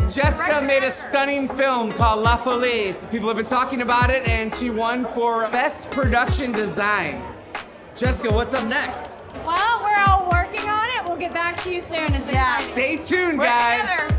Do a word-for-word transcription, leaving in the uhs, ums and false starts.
Jessica made a stunning film called La Folie. People have been talking about it, and she won for Best Production Design. Jessica, what's up next? Well, we're all working on it. We'll get back to you soon. It's Yeah. exciting. Stay tuned, We're guys. together.